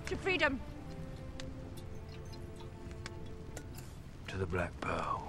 To freedom. To the Black Pearl.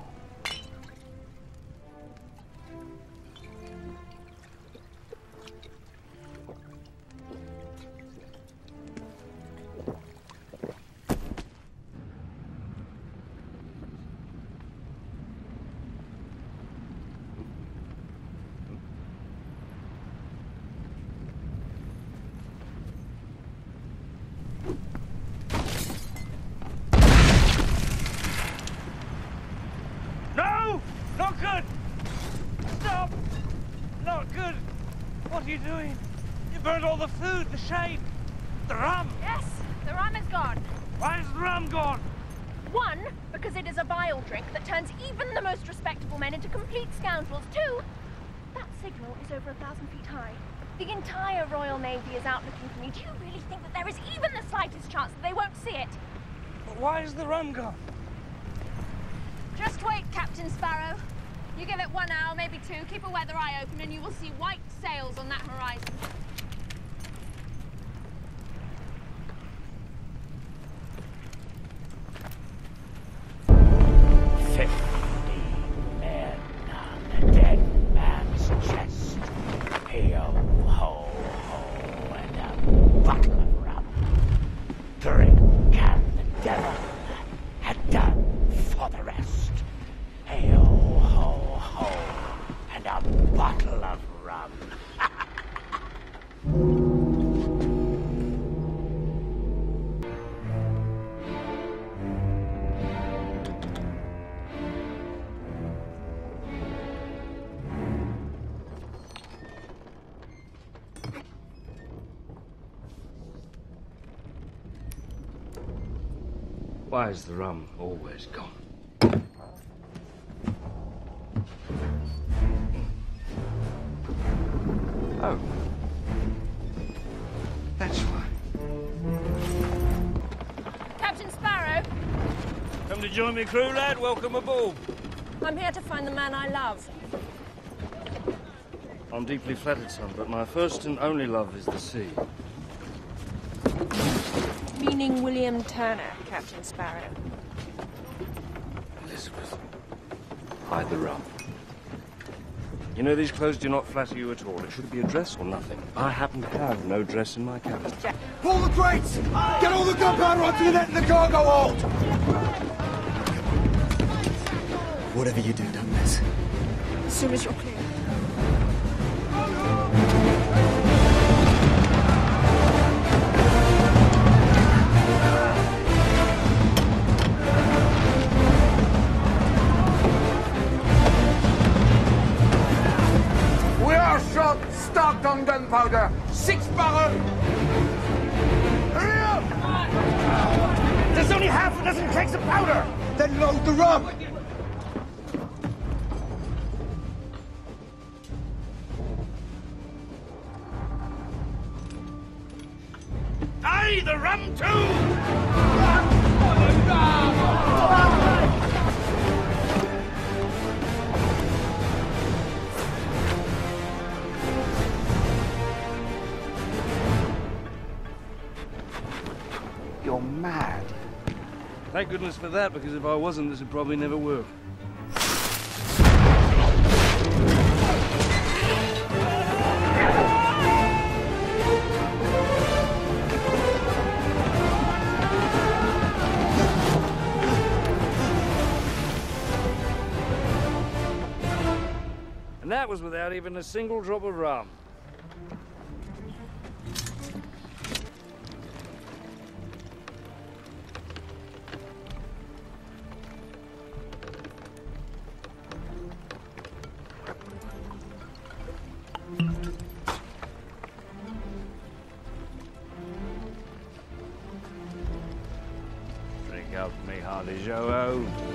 Not good! Stop! Not good! What are you doing? You burned all the food, the shade, the rum! Yes, the rum is gone. Why is the rum gone? One, because it is a vile drink that turns even the most respectable men into complete scoundrels. Two, that signal is over 1,000 feet high. The entire Royal Navy is out looking for me. Do you really think that there is even the slightest chance that they won't see it? But why is the rum gone? Just wait, Captain Sparrow. You give it 1 hour, maybe 2, keep a weather eye open, and you will see white sails on that horizon. Why is the rum always gone? Oh. That's why. Captain Sparrow! Come to join me, crew, lad. Welcome aboard. I'm here to find the man I love. I'm deeply flattered, son, but my first and only love is the sea. Meaning William Turner, Captain Sparrow. Elizabeth, hide the rum. You know, these clothes do not flatter you at all. It should be a dress or nothing. I happen to have no dress in my cabin. Pull the crates! Get all the gunpowder onto the net in the cargo hold! Whatever you do, don't miss. As soon as you're clear. Stocked on gunpowder! 6 barrels! Hurry up! There's only half a dozen kegs of powder! Then load the rum! Aye, the rum too! You're mad. Thank goodness for that, because if I wasn't, this would probably never work. And that was without even a single drop of rum. Drink up me, Hardy Joe.